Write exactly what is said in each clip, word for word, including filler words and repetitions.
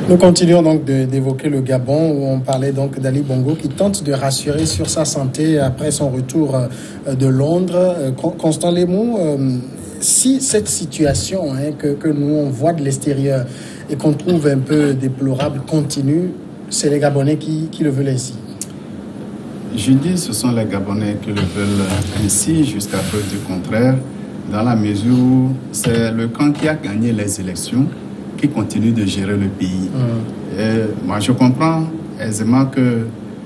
Nous continuons donc d'évoquer le Gabon, où on parlait donc d'Ali Bongo qui tente de rassurer sur sa santé après son retour de Londres. Constant Lemou, si cette situation hein, que, que nous on voit de l'extérieur et qu'on trouve un peu déplorable continue, c'est les Gabonais qui, qui le veulent ainsi. Je dis ce sont les Gabonais qui le veulent ainsi jusqu'à preuve du contraire, dans la mesure où c'est le camp qui a gagné les élections qui continue de gérer le pays. Mmh. Et moi, je comprends aisément que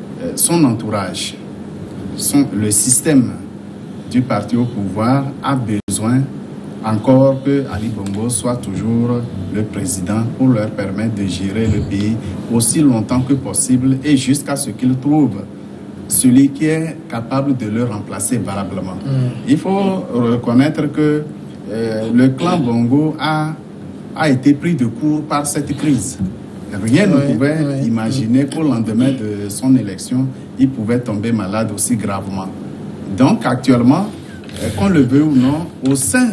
son entourage, son, le système du parti au pouvoir a besoin encore que Ali Bongo soit toujours le président pour leur permettre de gérer le pays aussi longtemps que possible et jusqu'à ce qu'ils trouvent celui qui est capable de le remplacer valablement. Mmh. Il faut reconnaître que euh, le clan Bongo a a été pris de court par cette crise. Rien oui, ne pouvait oui, imaginer oui. qu'au lendemain de son élection, il pouvait tomber malade aussi gravement. Donc actuellement, qu'on le veut ou non, au sein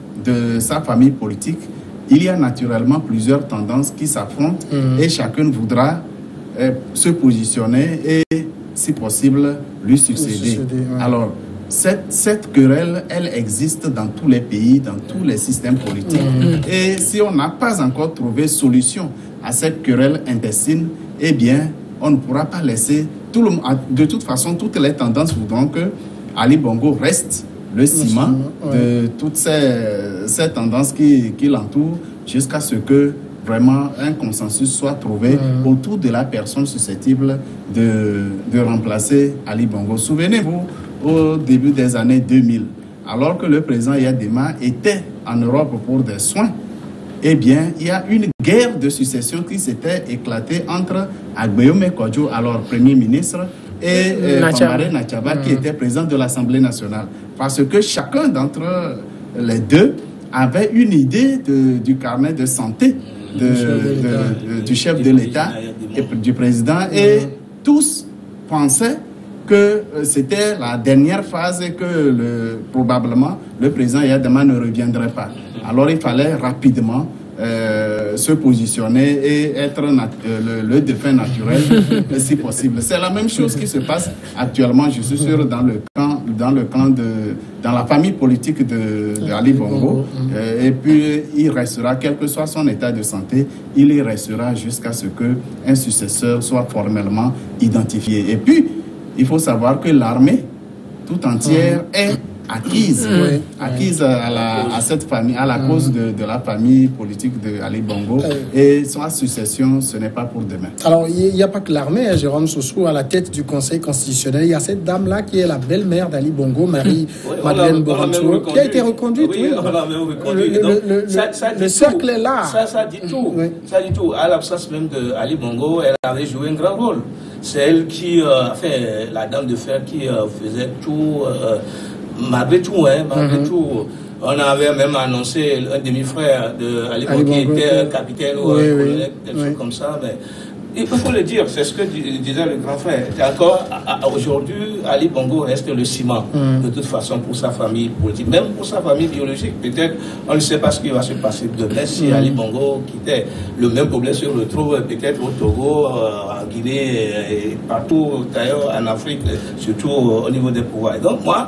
de sa famille politique, il y a naturellement plusieurs tendances qui s'affrontent mmh. et chacun voudra euh, se positionner et, si possible, lui succéder. succéder oui. Alors, Cette, cette querelle, elle existe dans tous les pays, dans tous les systèmes politiques. Mmh. Et si on n'a pas encore trouvé solution à cette querelle intestine, eh bien, on ne pourra pas laisser... Tout le, de toute façon, toutes les tendances voudront que Ali Bongo reste le ciment mmh. ouais. de toutes ces, ces tendances qui, qui l'entourent jusqu'à ce que vraiment un consensus soit trouvé mmh. autour de la personne susceptible de, de remplacer Ali Bongo. Souvenez-vous, au début des années deux mille, alors que le président Yadema était en Europe pour des soins, eh bien, il y a une guerre de succession qui s'était éclatée entre Agbeyome Kodjo, alors Premier ministre, et euh, Famare Nachaba, mmh. qui était président de l'Assemblée nationale. Parce que chacun d'entre les deux avait une idée de, du carnet de santé de, de, de, de, du chef de l'État et du président, et mmh. tous pensaient que c'était la dernière phase et que le, probablement le président Yadema ne reviendrait pas. Alors il fallait rapidement euh, se positionner et être euh, le, le défunt naturel si possible. C'est la même chose qui se passe actuellement, je suis sûr, dans le camp, dans le camp de, dans la famille politique de, de Ali Bongo. Euh, et puis il restera, quel que soit son état de santé, il y restera jusqu'à ce qu'un successeur soit formellement identifié. Et puis il faut savoir que l'armée tout entière mmh. est acquise, mmh. acquise à, la, à cette famille, à la mmh. cause de, de la famille politique de Ali Bongo. Mmh. Et sa succession, ce n'est pas pour demain. Alors, il n'y a pas que l'armée, hein, Jérôme Soussou, à la tête du Conseil constitutionnel. Il y a cette dame-là qui est la belle-mère d'Ali Bongo, Marie-Madeleine mmh. Borantou, qui a été reconduite. Oui, oui. On l'a même reconduite. Le, le, le, ça, ça le cercle est là. Ça, ça dit tout. Oui. Ça dit tout. À l'absence même d'Ali Bongo, elle avait joué un grand rôle. C'est elle qui, euh, enfin, la dame de fer qui euh, faisait tout, euh, malgré tout, hein, malgré mm-hmm. tout. On avait même annoncé un demi-frère de Ali Bongo qui était capitaine ou oui, euh, colonel, oui. des oui. choses comme ça. Mais il faut le dire, c'est ce que disait le grand frère. Encore aujourd'hui, Ali Bongo reste le ciment, mm. de toute façon, pour sa famille politique, même pour sa famille biologique. Peut-être, on ne sait pas ce qui va se passer demain si mm. Ali Bongo quittait. Le même problème se retrouve peut-être au Togo, euh, en Guinée, et partout d'ailleurs en Afrique, surtout au niveau des pouvoirs. Donc moi,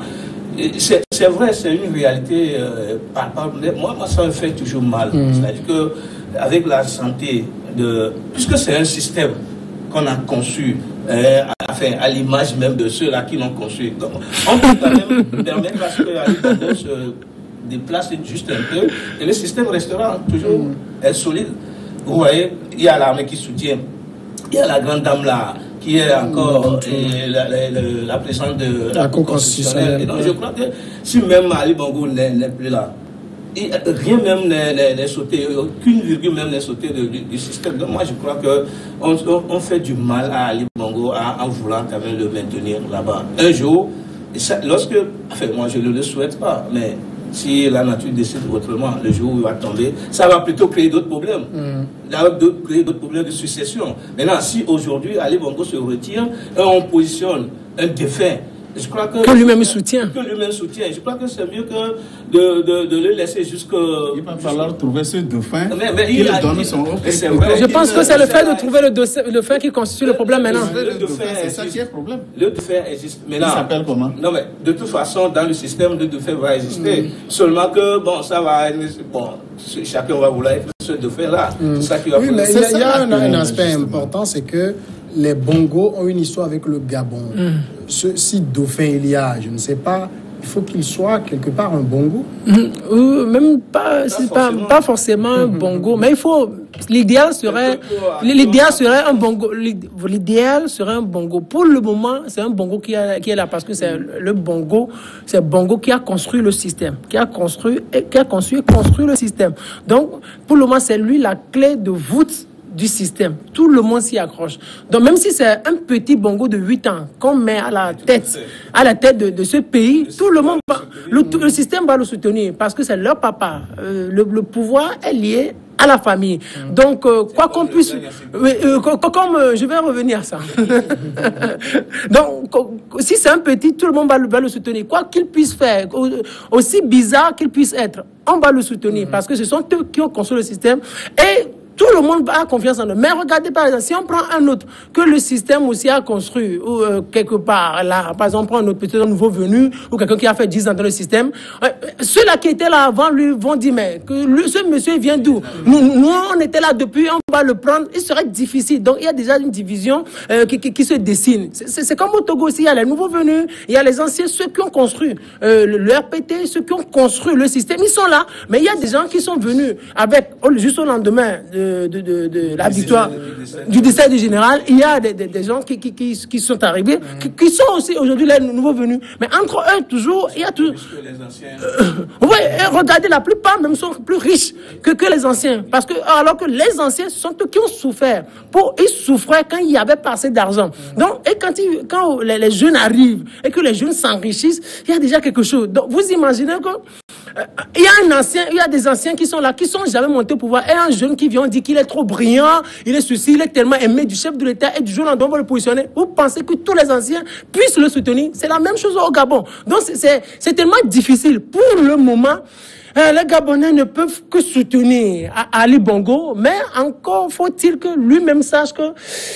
c'est vrai, c'est une réalité euh, palpable. Moi, moi, ça me fait toujours mal. Mm. C'est-à-dire qu'avec la santé, de, puisque c'est un système qu'on a conçu, euh, enfin, à l'image même de ceux-là qui l'ont conçu, donc, on peut quand même permettre à ce que Ali Bongo se déplace juste un peu, et le système restera toujours mm. solide. Vous voyez, il y a l'armée qui soutient, il y a la grande dame là, qui est encore mmh. la, la, la, la présidente de la, la Cour constitutionnelle. Et donc, je crois que si même Ali Bongo n'est plus là, et rien même n'est sauté, aucune virgule même n'est sautée du, du système. Donc moi je crois qu'on on, on fait du mal à Ali Bongo en, en voulant quand même le maintenir là-bas. Un jour, ça, lorsque, enfin moi je ne le souhaite pas, mais si la nature décide autrement, le jour où il va tomber, ça va plutôt créer d'autres problèmes. Mm. Ça va créer d'autres problèmes de succession. Maintenant, si aujourd'hui Ali Bongo se retire et on positionne un défunt Je crois que, que lui-même soutient. Que lui-même soutient. Je crois que c'est mieux que de, de, de le laisser jusqu'à... Il va falloir trouver ce dauphin mais, mais qui il lui a, donne il, son... C'est vrai, je pense que c'est le fait de trouver le dauphin, le dauphin qui constitue le problème maintenant. Le, le, le dauphin c'est ça qui est le problème. Le dauphin existe. Maintenant, il s'appelle comment? Non, mais de toute façon, dans le système, le dauphin va exister. Mm. Seulement que, bon, ça va... Bon, chacun va vouloir être ce dauphin-là. Mm. C'est ça qui va... Oui, mais il y a, y a un, un aspect important, c'est que les Bongos ont une histoire avec le Gabon. Mm. Ce, si dauphin il y a, je ne sais pas, il faut qu'il soit quelque part un Bongo. Mm. Euh, même pas, pas, forcément. Pas, pas forcément un Bongo, mais il faut... L'idéal serait, l'idéal serait un Bongo. L'idéal serait un Bongo. Pour le moment, c'est un Bongo qui, a, qui est là parce que c'est le Bongo, c'est Bongo qui a construit le système, qui a construit, qui a construit, construit le système. Donc, pour le moment, c'est lui la clé de voûte du système. Tout le monde s'y accroche. Donc, même si c'est un petit Bongo de huit ans qu'on met à la tête, à la tête de, de ce pays, tout le monde va, le, le système va le soutenir parce que c'est leur papa. Euh, le, le pouvoir est lié à la famille. Mmh. Donc, euh, quoi qu'on puisse... Euh, euh, comme euh, je vais revenir à ça. Donc, si c'est un petit, tout le monde va le, va le soutenir. Quoi qu'il puisse faire, aussi bizarre qu'il puisse être, on va le soutenir mmh. parce que ce sont eux qui ont construit le système. Et tout le monde a confiance en eux. Mais regardez, par exemple, si on prend un autre que le système aussi a construit, ou euh, quelque part, là, par exemple, on prend un autre peut-être un nouveau venu, ou quelqu'un qui a fait dix ans dans le système, euh, ceux-là qui étaient là avant lui vont dire, mais que lui, ce monsieur vient d'où? Nous, nous, on était là depuis, on va le prendre, il serait difficile. Donc, il y a déjà une division euh, qui, qui, qui se dessine. C'est comme au Togo aussi, il y a les nouveaux venus, il y a les anciens, ceux qui ont construit euh, le, le R P T, ceux qui ont construit le système, ils sont là. Mais il y a des gens qui sont venus avec, juste au lendemain de De, de, de, de la victoire du décès du général, il y a des, des, des gens qui, qui, qui, qui sont arrivés, mmh. qui, qui sont aussi aujourd'hui les nouveaux venus. Mais entre eux, toujours, il y a toujours... Euh, oui, regardez, la plupart même sont plus riches que, que les anciens. Parce que, alors que les anciens, ce sont eux qui ont souffert. Pour, ils souffraient quand il n'y avait pas assez d'argent. Mmh. Donc, et quand, ils, quand les, les jeunes arrivent et que les jeunes s'enrichissent, il y a déjà quelque chose. Donc, vous imaginez que il y a un ancien, il y a des anciens qui sont là, qui sont jamais montés au pouvoir, et un jeune qui vient, on dit qu'il est trop brillant, il est ceci, il est tellement aimé du chef de l'État, et du jour au lendemain, on va le positionner. Vous pensez que tous les anciens puissent le soutenir? C'est la même chose au Gabon. Donc, c'est tellement difficile. Pour le moment, Euh, les Gabonais ne peuvent que soutenir Ali Bongo, mais encore faut-il que lui-même sache que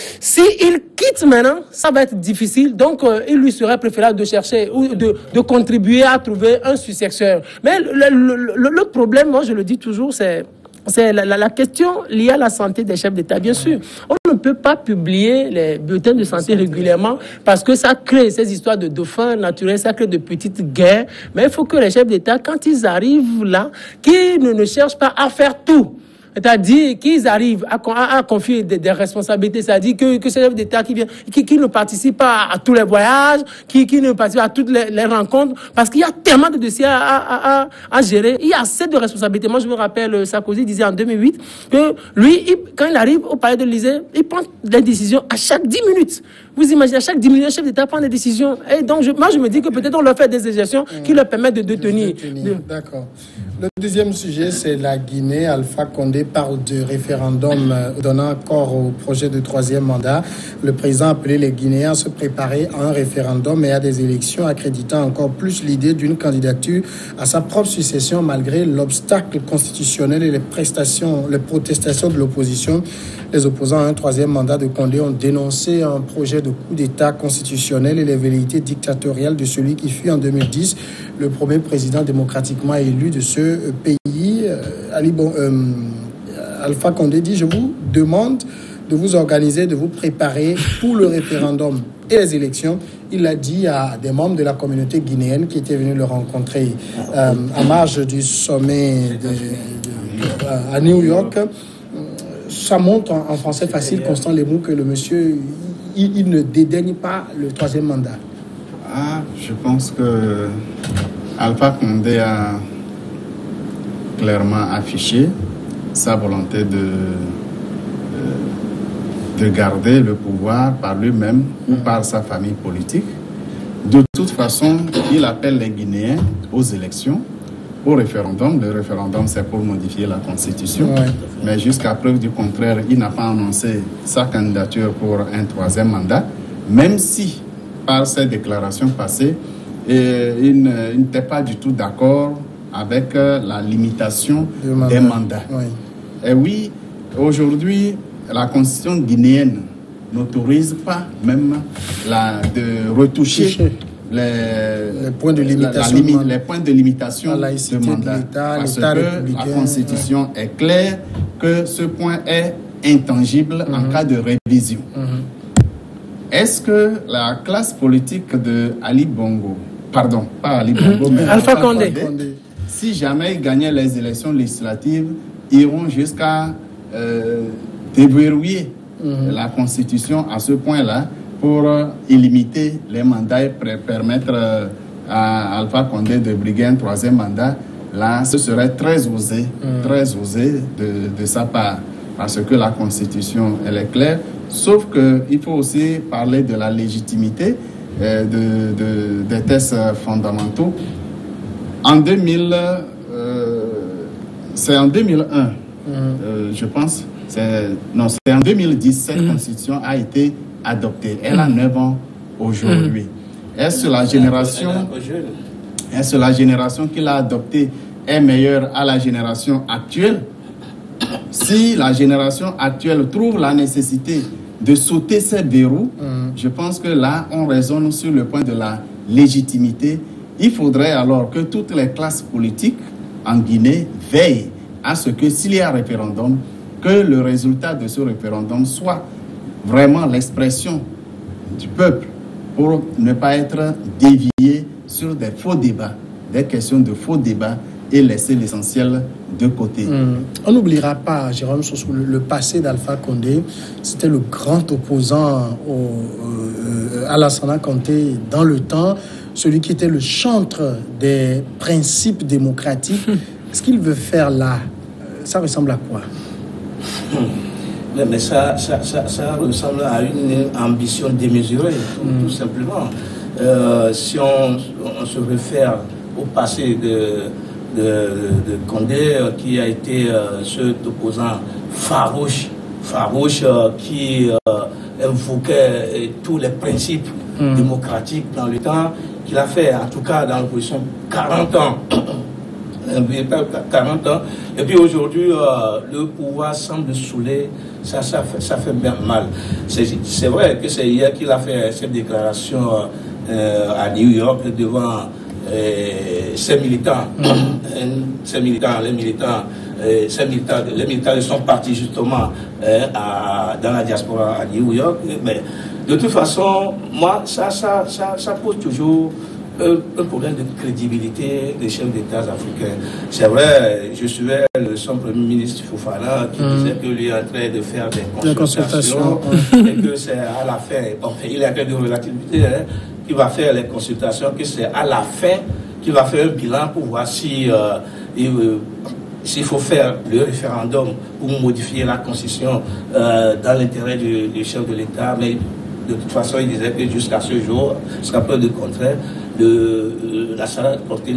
s'il quitte maintenant, ça va être difficile. Donc, euh, il lui serait préférable de chercher ou de, de contribuer à trouver un successeur. Mais le, le, le, le problème, moi je le dis toujours, c'est c'est la, la, la question liée à la santé des chefs d'État. Bien sûr, on ne peut pas publier les bulletins de santé régulièrement parce que ça crée ces histoires de dauphins naturels, ça crée de petites guerres. Mais il faut que les chefs d'État, quand ils arrivent là, qu'ils ne, ne cherchent pas à faire tout. C'est-à-dire qu'ils arrivent à, à, à confier des, des responsabilités, c'est-à-dire que, que ces chefs d'État qui, qui, qui ne participent pas à, à tous les voyages, qui, qui ne participent à toutes les, les rencontres, parce qu'il y a tellement de dossiers à, à, à, à gérer. Il y a assez de responsabilités. Moi, je me rappelle, Sarkozy disait en deux mille huit que lui, il, quand il arrive au palais de l'Élysée, il prend des décisions à chaque dix minutes. Vous imaginez, à chaque dix minutes, le chef d'État prend des décisions. Et donc, je, moi, je me dis que peut-être on leur fait des suggestions mmh. qui leur permettent de, de tenir. De... D'accord. Le deuxième sujet, c'est la Guinée. Alpha Condé parle de référendum euh, donnant corps au projet de troisième mandat. Le président a appelé les Guinéens à se préparer à un référendum et à des élections, accréditant encore plus l'idée d'une candidature à sa propre succession malgré l'obstacle constitutionnel et les prestations, les protestations de l'opposition. Les opposants à un troisième mandat de Condé ont dénoncé un projet de coup d'État constitutionnel et les velléités dictatoriales de celui qui fut en deux mille dix le premier président démocratiquement élu de ce pays. Ali bon, euh, Alpha Condé dit « Je vous demande de vous organiser, de vous préparer pour le référendum et les élections ». Il l'a dit à des membres de la communauté guinéenne qui étaient venus le rencontrer euh, à marge du sommet de, de, de, à New York. Ça montre en, en français facile, Constant Lemou, que le monsieur, il, il ne dédaigne pas le troisième mandat. Ah, je pense que Alpha Condé a clairement affiché sa volonté de, de, de garder le pouvoir par lui-même ou par sa famille politique. De toute façon, il appelle les Guinéens aux élections, au référendum. Le référendum, c'est pour modifier la Constitution. Ouais. Mais jusqu'à preuve du contraire, il n'a pas annoncé sa candidature pour un troisième mandat, même si par ces déclarations passées et il n'était pas du tout d'accord avec la limitation mandat. des mandats. Oui. Et oui, aujourd'hui, la constitution guinéenne n'autorise pas même la, de retoucher Toucher. Les, les points de limitation, la, la limi, les points de limitation la de mandat. De parce que la Constitution ouais. est claire que ce point est intangible mm-hmm. en cas de révision. Mm-hmm. Est-ce que la classe politique de Ali Bongo, pardon, pas Ali Bongo, mais Alpha Condé, Condé, si jamais ils gagnaient les élections législatives, iront jusqu'à euh, déverrouiller mm-hmm. la Constitution à ce point-là pour euh, illimiter les mandats et permettre euh, à Alpha Condé de briguer un troisième mandat, là, ce serait très osé, mm. très osé de, de sa part, parce que la Constitution, elle est claire, sauf qu'il faut aussi parler de la légitimité euh, de, de, des tests fondamentaux. En deux mille, euh, c'est en deux mille un, mm. euh, je pense, c'est, non, c'est en deux mille dix, cette mm. Constitution a été adoptée. Elle a neuf ans aujourd'hui. Mmh. Est-ce que la génération, est-ce que la génération qui l'a adoptée est meilleure à la génération actuelle? Si la génération actuelle trouve la nécessité de sauter ces verrous, mmh. je pense que là, on raisonne sur le point de la légitimité. Il faudrait alors que toutes les classes politiques en Guinée veillent à ce que s'il y a un référendum, que le résultat de ce référendum soit vraiment l'expression du peuple pour ne pas être dévié sur des faux débats, des questions de faux débats et laisser l'essentiel de côté. Mmh. On n'oubliera pas, Jérôme Sossou, le, le passé d'Alpha Condé. C'était le grand opposant au, euh, à Lassana Conté dans le temps, celui qui était le chantre des principes démocratiques. Ce qu'il veut faire là, ça ressemble à quoi? Mais ça, ça, ça, ça ressemble à une ambition démesurée, tout, mmh. tout simplement. Euh, si on, on se réfère au passé de, de, de Condé, euh, qui a été euh, cet opposant farouche, farouche euh, qui euh, invoquait euh, tous les principes mmh. démocratiques dans le temps, qu'il a fait, en tout cas dans l'opposition, quarante ans. quarante ans. Et puis aujourd'hui, euh, le pouvoir semble saouler. Ça, ça, fait, ça fait bien mal. C'est vrai que c'est hier qu'il a fait cette déclaration euh, à New York devant euh, ses militants. Mmh. Ses militants, les militants, euh, ses militants, les militants ils sont partis justement euh, à, dans la diaspora à New York. Mais de toute façon, moi, ça, ça, ça, ça pose toujours un problème de crédibilité des chefs d'État africains. C'est vrai, je suivais le son Premier ministre Fofana qui mmh. disait que lui est en train de faire des consultations et que c'est à la fin, bon, il est en train de relativité, hein, qu'il va faire les consultations, que c'est à la fin qu'il va faire un bilan pour voir si euh, il, euh, s'il faut faire le référendum pour modifier la constitution euh, dans l'intérêt du, du chef de l'État. Mais de toute façon, il disait que jusqu'à ce jour, jusqu'à preuve de contraire, Le, la Lassana Conté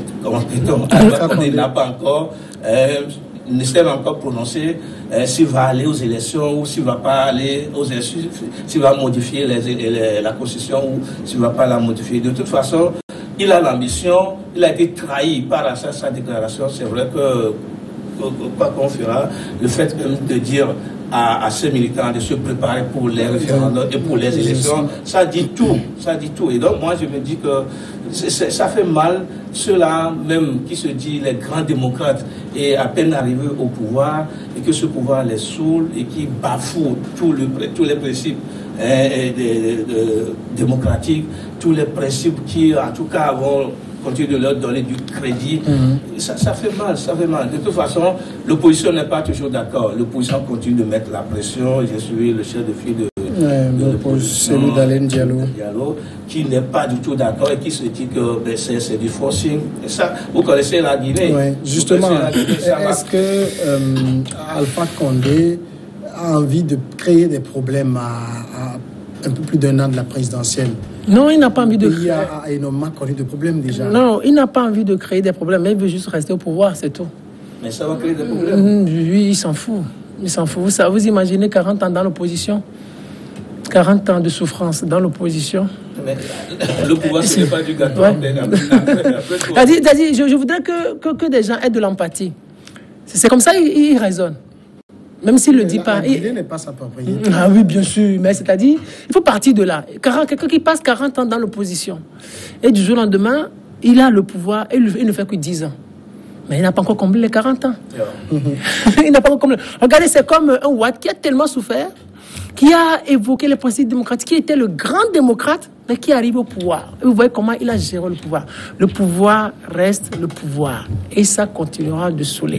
n'a pas encore, euh, ne s'est encore prononcé euh, s'il va aller aux élections ou s'il ne va pas aller aux élections, s'il va modifier les, les, la constitution ou s'il ne va pas la modifier. De toute façon, il a l'ambition, il a été trahi par sa, sa déclaration. C'est vrai que, quoi qu'on fera, le fait même de dire à, à ces militants de se préparer pour les référendums et pour les élections, ça dit tout, ça dit tout. Et donc moi je me dis que c'est, c'est, ça fait mal ceux-là même qui se disent les grands démocrates et à peine arrivés au pouvoir et que ce pouvoir les saoule et qui bafoue tout le, tous les principes hein, de, de, de, démocratiques, tous les principes qui en tout cas vont continuer de leur donner du crédit. Mm-hmm. ça, ça fait mal, ça fait mal. De toute façon, l'opposition n'est pas toujours d'accord. L'opposition continue de mettre la pression. J'ai suivi le chef de file de, ouais, de l'opposition, celui d'Alain Diallo. Diallo, qui n'est pas du tout d'accord et qui se dit que ben, c'est du forcing. Et ça, vous connaissez la Guinée. Ouais, justement, est-ce que euh, Alpha Condé a envie de créer des problèmes à, à un peu plus d'un an de la présidentielle? Non, il n'a pas envie de créer. Il y a énormément connu de problèmes déjà. Non, il n'a pas envie de créer des problèmes, mais il veut juste rester au pouvoir, c'est tout. Mais ça va créer des problèmes. Lui, il s'en fout. Il s'en fout. Vous, ça, vous imaginez quarante ans dans l'opposition, quarante ans de souffrance dans l'opposition. Mais le pouvoir, ce n'est pas du gâteau. Ouais. Après, après, après, T'as dit, t'as dit, je, je voudrais que, que, que des gens aient de l'empathie. C'est comme ça qu'ils il raisonnent. Même s'il ne le dit pas. L'idée n'est pas sa propriété. Ah oui, bien sûr. Mais c'est-à-dire, il faut partir de là. Quelqu'un qui passe quarante ans dans l'opposition, et du jour au lendemain, il a le pouvoir, et il ne fait que dix ans. Mais il n'a pas encore comblé les quarante ans. Il n'a pas encore comblé. Regardez, c'est comme un Ouad qui a tellement souffert, qui a évoqué les principes démocratiques, qui était le grand démocrate, mais qui arrive au pouvoir. Et vous voyez comment il a géré le pouvoir. Le pouvoir reste le pouvoir. Et ça continuera de saouler.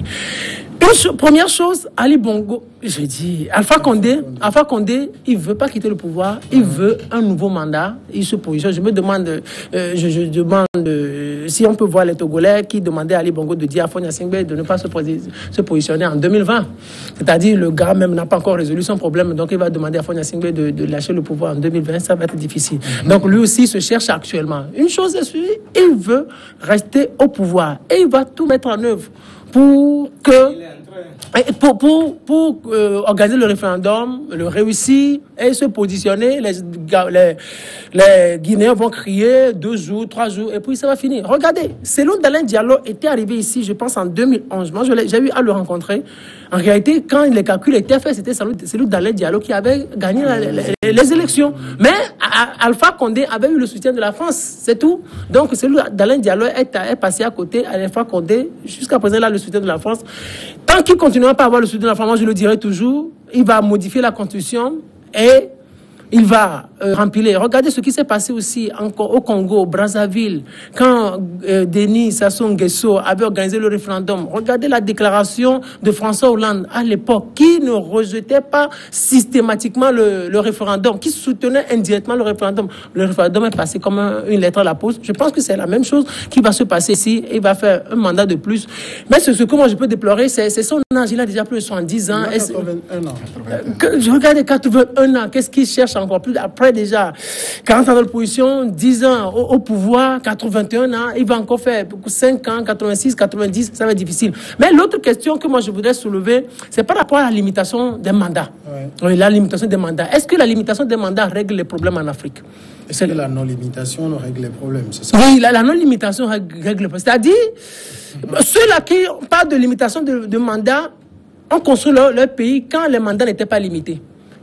Une première chose, Ali Bongo, je dis, Alpha Condé, Alpha Condé, il ne veut pas quitter le pouvoir, il veut un nouveau mandat, il se positionne. Je me demande, euh, je, je demande euh, si on peut voir les Togolais qui demandaient à Ali Bongo de dire à Fonia Singbe de ne pas se, posi se positionner en deux mille vingt. C'est-à-dire, le gars même n'a pas encore résolu son problème, donc il va demander à Fonia Singbe de, de lâcher le pouvoir en deux mille vingt, ça va être difficile. Mm-hmm. Donc lui aussi se cherche actuellement. Une chose est sûre, il veut rester au pouvoir et il va tout mettre en œuvre pour que pour, pour, pour euh, organiser le référendum, le réussir et se positionner. Les, les, les Guinéens vont crier deux jours, trois jours et puis ça va finir. Regardez, Cellou Dalein Diallo était arrivé ici, je pense en deux mille onze. Moi, j'ai eu à le rencontrer. En réalité, quand les calculs étaient faits, c'était Cellou Dalein Diallo qui avait gagné la, les, les élections. Mais Alpha Condé avait eu le soutien de la France, c'est tout. Donc Cellou Dalein Diallo est, est passé à côté à Alpha Condé. Jusqu'à présent, il a le soutien de la France. Tant qu'il continuera pas à avoir le soutien de la France, moi je le dirai toujours, il va modifier la Constitution et il va euh, remplir. Regardez ce qui s'est passé aussi encore au Congo, au Brazzaville, quand euh, Denis Sassou Nguesso avait organisé le référendum. Regardez la déclaration de François Hollande à l'époque, qui ne rejetait pas systématiquement le, le référendum, qui soutenait indirectement le référendum. Le référendum est passé comme un, une lettre à la poste. Je pense que c'est la même chose qui va se passer ici. Il va faire un mandat de plus. Mais ce, ce que moi je peux déplorer, c'est son âge. Il a déjà plus de soixante-dix ans. Il a quatre-vingt-un ans. Que, je regarde quatre-vingt-un ans. Qu'est-ce qu'il cherche encore plus? Après déjà quarante ans de l'opposition, dix ans au, au pouvoir, quatre-vingt-un ans, il va encore faire cinq ans, quatre-vingt-six, quatre-vingt-dix, ça va être difficile. Mais l'autre question que moi je voudrais soulever, c'est par rapport à la limitation des mandats. Ouais. Oui, la limitation des mandats. Est-ce que la limitation des mandats règle les problèmes en Afrique? Est-ce que la non-limitation règle les problèmes? Ça? Oui, la, la non-limitation règle les problèmes. C'est-à-dire, mm-hmm. ceux-là qui parlent de limitation de, de mandats ont construit leur, leur pays quand les mandats n'étaient pas limités.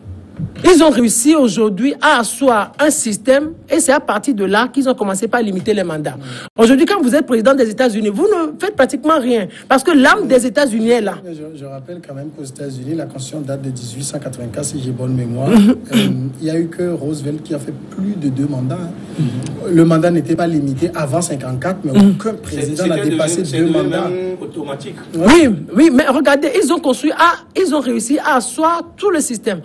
Ils ont réussi aujourd'hui à asseoir un système et c'est à partir de là qu'ils ont commencé par limiter les mandats. Aujourd'hui, quand vous êtes président des États-Unis, vous ne faites pratiquement rien parce que l'âme des États-Unis est là. Je, je rappelle quand même qu'aux États-Unis, la Constitution date de dix-huit cent quatre-vingt-quatre, si j'ai bonne mémoire. euh, il n'y a eu que Roosevelt qui a fait plus de deux mandats. Hein. Mm-hmm. Le mandat n'était pas limité avant cinquante-quatre, mais mm-hmm. aucun président n'a dépassé deux mandats. Automatique. Oui, oui, mais regardez, ils ont construit, à, ils ont réussi à asseoir tout le système.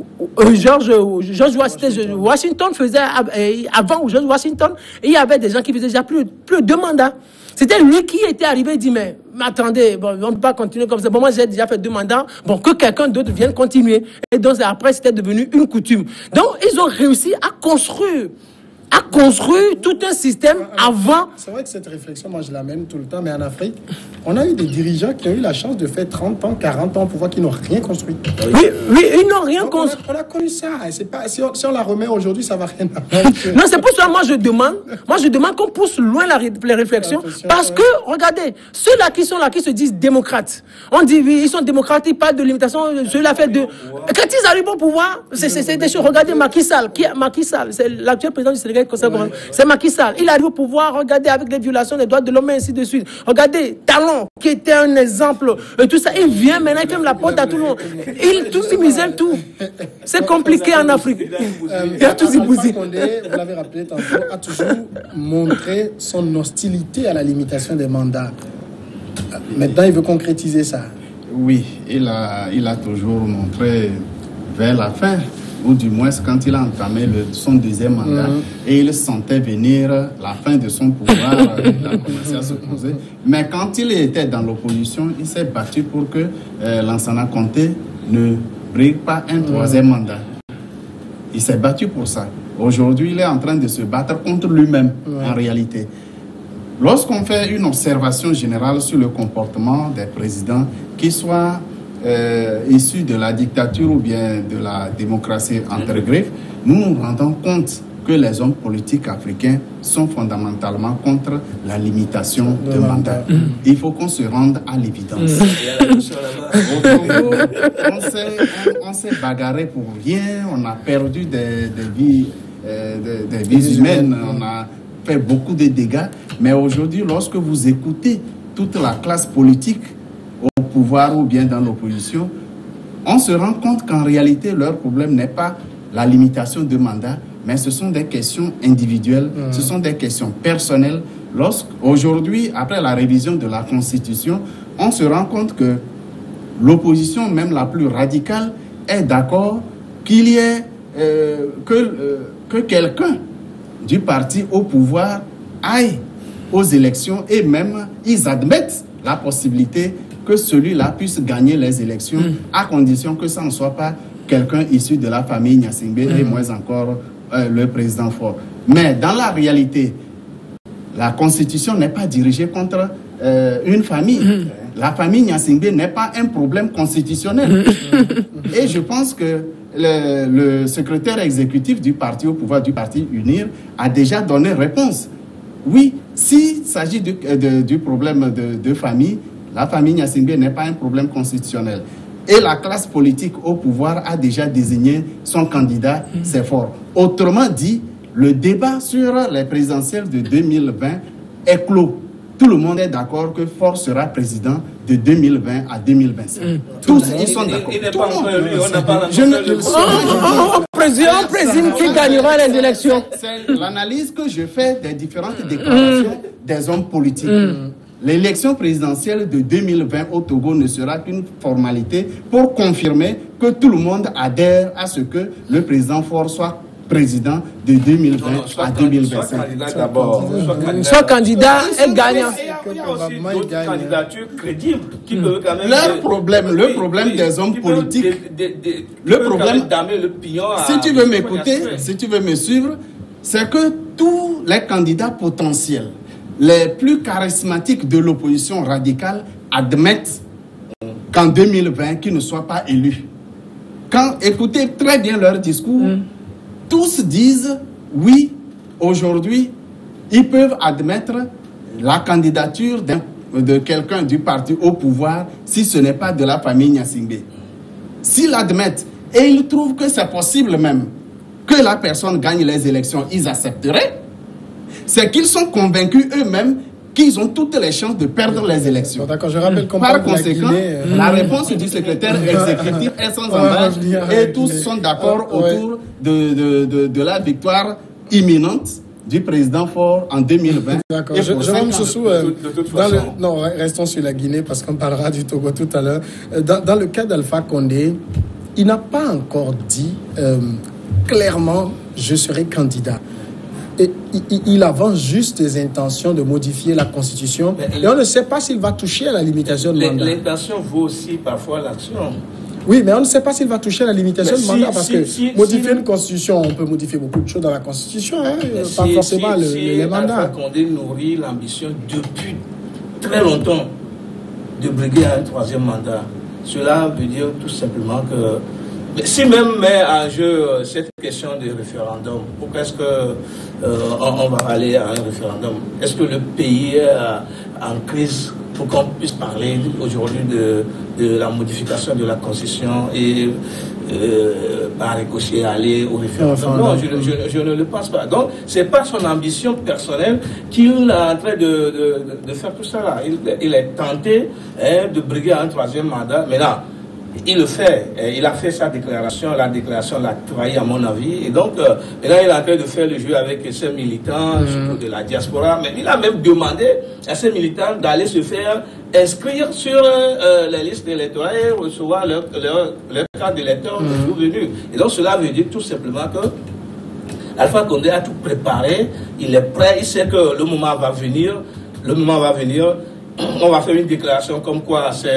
George, George Washington, Washington faisait, avant George Washington, il y avait des gens qui faisaient déjà plus, plus de deux mandats. C'était lui qui était arrivé et dit, mais, mais attendez, bon, on ne peut pas continuer comme ça. Bon, moi, j'ai déjà fait deux mandats. Bon, que quelqu'un d'autre vienne continuer. Et donc, après, c'était devenu une coutume. Donc, ils ont réussi à construire a construit tout un système avant. C'est vrai que cette réflexion, moi je l'amène tout le temps, mais en Afrique, on a eu des dirigeants qui ont eu la chance de faire trente ans, quarante ans au pouvoir, qui n'ont rien construit. Oui, oui, ils n'ont rien construit. On, on a connu ça. C'est pas, si, on, si on la remet aujourd'hui, ça va rien avoir. Non, c'est pour ça moi je demande, moi je demande qu'on pousse loin la, les réflexions, parce que, regardez, ceux-là qui sont là, qui se disent démocrates, on dit oui, ils sont démocrates, ils parlent de limitation, ceux-là fait de... Quand ils arrivent au pouvoir, c'est des choses. Regardez Macky Sall, qui, Macky Sall, c'est l'actuel président du Sénégal. C'est Macky Sall. Il arrive au pouvoir, regardez, avec les violations des droits de l'homme et ainsi de suite. Regardez, Talon, qui était un exemple, et tout ça, il vient maintenant, il ferme la porte à tout le monde. Il, tout, il misère tout. C'est compliqué en Afrique. Euh, il y a tout Alpha Condé, vous l'avez rappelé tantôt, a toujours montré son hostilité à la limitation des mandats. Maintenant, il veut concrétiser ça. Oui, il a, il a toujours montré vers la fin, ou du moins quand il a entamé le, son deuxième mandat, mmh. et il sentait venir la fin de son pouvoir, il a commencé à se poser. Mais quand il était dans l'opposition, il s'est battu pour que euh, Lansana Conté ne brigue pas un troisième mmh. mandat. Il s'est battu pour ça. Aujourd'hui, il est en train de se battre contre lui-même, mmh. en réalité. Lorsqu'on fait une observation générale sur le comportement des présidents, qu'ils soient Euh, issus de la dictature ou bien de la démocratie entre griffes, nous nous rendons compte que les hommes politiques africains sont fondamentalement contre la limitation de, de mandat. Mmh. Il faut qu'on se rende à l'évidence. Mmh. on s'est on, on s'est bagarré pour rien, on a perdu des, des vies, euh, des, des vies humaines, on a fait beaucoup de dégâts. Mais aujourd'hui, lorsque vous écoutez toute la classe politique au pouvoir ou bien dans l'opposition, on se rend compte qu'en réalité, leur problème n'est pas la limitation de mandat, mais ce sont des questions individuelles, mmh. ce sont des questions personnelles. Lorsqu'aujourd'hui, après la révision de la Constitution, on se rend compte que l'opposition, même la plus radicale, est d'accord qu'il y ait euh, que, euh, que quelqu'un du parti au pouvoir aille aux élections et même ils admettent la possibilité que celui-là puisse gagner les élections mmh. à condition que ça ne soit pas quelqu'un issu de la famille Gnassingbé mmh. et moins encore euh, le président Faure. Mais dans la réalité, la Constitution n'est pas dirigée contre euh, une famille. Mmh. La famille Gnassingbé n'est pas un problème constitutionnel. Mmh. Et je pense que le, le secrétaire exécutif du parti au pouvoir du parti UNIR a déjà donné réponse. Oui, s'il s'agit du, de, du problème de, de famille, la famille Gnassingbé n'est pas un problème constitutionnel. Et la classe politique au pouvoir a déjà désigné son candidat, mmh. c'est Faure. Autrement dit, le débat sur les présidentielles de deux mille vingt est clos. Tout le monde est d'accord que Faure sera président de deux mille vingt à deux mille vingt-cinq. Mmh. Tous, ils sont d'accord. Il n'est pas encore élu, on n'a pas Je ne président, président qui gagnera les élections. C'est l'analyse que je fais des différentes déclarations mmh. des hommes politiques. Mmh. L'élection présidentielle de deux mille vingt au Togo ne sera qu'une formalité pour confirmer que tout le monde adhère à ce que le président Faure soit président de deux mille vingt non, non, à deux mille vingt-cinq. Soit candidat d'abord. Soit candidat et gagnant. Il y a aussi d'autres candidatures crédibles qui mmh. peuvent quand même... Leur problème, oui, le problème oui, des hommes politiques, de, de, de, de, le problème... Le pignon si tu veux m'écouter, si tu veux me suivre, c'est que tous les candidats potentiels, les plus charismatiques de l'opposition radicale admettent qu'en deux mille vingt, qu'ils ne soient pas élus. Quand écoutez très bien leur discours, mmh. tous disent oui, aujourd'hui, ils peuvent admettre la candidature de quelqu'un du parti au pouvoir si ce n'est pas de la famille Gnassingbé. S'ils l'admettent et ils trouvent que c'est possible même que la personne gagne les élections, ils accepteraient. C'est qu'ils sont convaincus eux-mêmes qu'ils ont toutes les chances de perdre les élections. D'accord, je rappelle qu'on Par conséquent, la, Guinée, euh... la réponse du secrétaire exécutif est sans embâche et tous sont d'accord oh, ouais. autour de, de, de, de la victoire imminente du président Faure en deux mille vingt. D'accord, Jérôme Soussou, euh, non, restons sur la Guinée parce qu'on parlera du Togo tout à l'heure. Dans, dans le cas d'Alpha Condé, il n'a pas encore dit euh, clairement « je serai candidat ». Et il, il avance juste des intentions de modifier la Constitution. Mais et on ne sait pas s'il va toucher à la limitation de mandat. L'intention vaut aussi parfois l'action. Oui, mais on ne sait pas s'il va toucher à la limitation mais de si, mandat parce si, que si, modifier si, une Constitution, on peut modifier beaucoup de choses dans la Constitution, hein, pas si, forcément si, le, si les mandats. Alpha Condé nourrit l'ambition depuis très longtemps de briguer un troisième mandat. Cela veut dire tout simplement que si même met en jeu cette question de référendum, pourquoi est-ce que euh, on, on va aller à un référendum? Est-ce que le pays est en crise pour qu'on puisse parler aujourd'hui de, de la modification de la Constitution et euh, par ricochet aller au référendum? Non, je, je, je ne le pense pas. Donc, c'est pas son ambition personnelle qu'il est en train de, de, de faire tout ça là. Il, il est tenté hein, de briguer un troisième mandat, mais là, il le fait, il a fait sa déclaration, la déclaration l'a trahi à mon avis, et donc euh, là il est en train de faire le jeu avec ses militants, mmh. surtout de la diaspora, mais il a même demandé à ses militants d'aller se faire inscrire sur euh, les listes électorales et recevoir leur, leur, leur carte d'électeur mmh. de souvenu. Et donc cela veut dire tout simplement que Alpha Condé a tout préparé, il est prêt, il sait que le moment va venir, le moment va venir, on va faire une déclaration comme quoi c'est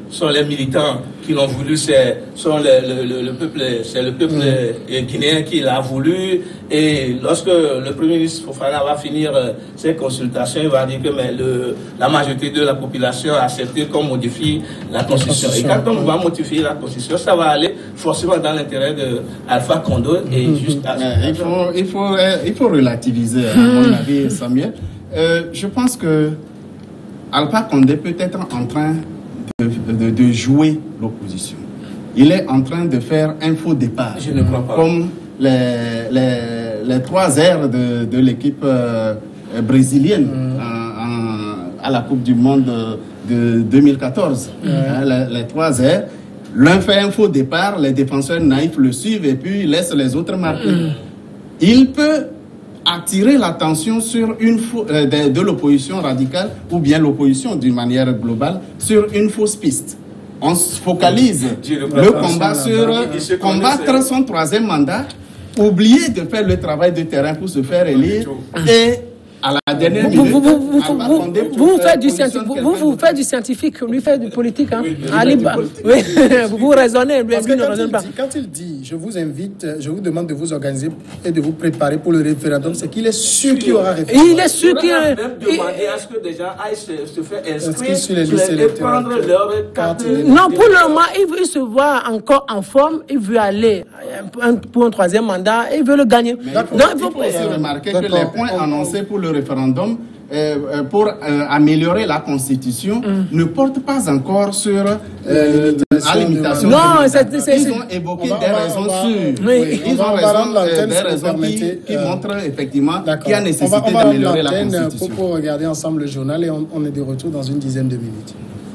sont les militants qui l'ont voulu, c'est sont le, le, le, le peuple, c'est le peuple mmh. guinéen qui l'a voulu. Et lorsque le Premier ministre Fofana va finir euh, ses consultations, il va dire que mais le, la majorité de la population a accepté qu'on modifie la Constitution. Et quand on va modifier la Constitution, ça va aller forcément dans l'intérêt de Alpha Condé et mmh. juste à il faut, il faut, il faut relativiser, à mon avis, Samuel. Euh, je pense que Alpha Condé peut être en train de, de, de jouer l'opposition. Il est en train de faire un faux départ. Je ne crois pas. Comme les, les, les trois airs de, de l'équipe euh, brésilienne mm. en, en, à la Coupe du Monde de deux mille quatorze. Mm. Hein, les, les trois airs. L'un fait un faux départ, les défenseurs naïfs le suivent et puis laissent les autres marquer. Mm. Il peut attirer l'attention sur une euh, de, de l'opposition radicale ou bien l'opposition d'une manière globale sur une fausse piste. On se focalise le, le combat sur combattre son troisième mandat, oublier de faire le travail de terrain pour se faire élire et à la dernière vous, minute, vous, vous, vous, vous, vous, vous, faites du scientifique, vous, vous faites du scientifique, lui fait du politique. Hein? Oui, Allez, bah, oui. Vous raisonnez, lui, Parce que ne quand, raisonne il pas. dit, quand il dit, je vous invite, je vous demande de vous organiser et de vous préparer pour le référendum, c'est qu'il est sûr qu'il y aura référendum. Il est sûr qu'il y aura. Il a même demandé à ce que des gens aillent se, se faire inscrire sur les listes et prendre leur carte. Non, pour le moment, il, veut, il se voit encore en forme, il veut aller un, pour un troisième mandat, il veut le gagner. Mais Donc, il faut, il faut aussi euh, remarquer que les points annoncés pour le référendum Euh, pour euh, améliorer la Constitution mm. ne porte pas encore sur euh, la limitation. Non, c'est, c'est, ils ont évoqué va, des raisons va, sûres. Oui, ils ont raison, euh, des si raisons qui, qui euh, montrent effectivement qu'il y a nécessité on va, on va d'améliorer la Constitution. Pour, pour regarder ensemble le journal et on, on est de retour dans une dizaine de minutes.